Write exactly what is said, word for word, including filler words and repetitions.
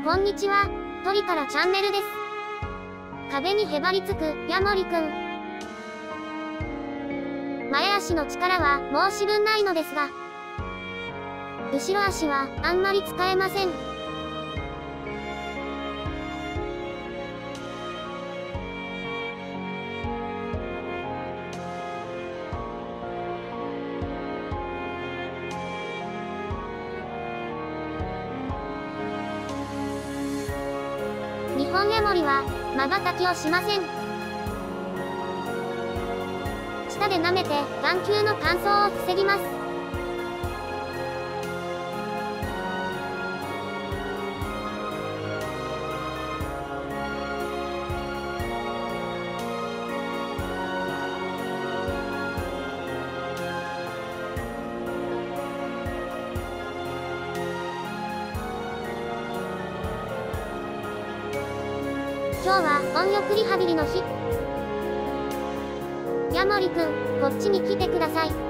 こんにちは、鳥からチャンネルです。壁にへばりつくヤモリくん。前足の力は申し分ないのですが、後ろ足はあんまり使えません。日本ヤモリは瞬きをしません。舌で舐めて眼球の乾燥を防ぎます。今日は温浴リハビリの日。ヤモリくん、こっちに来てください。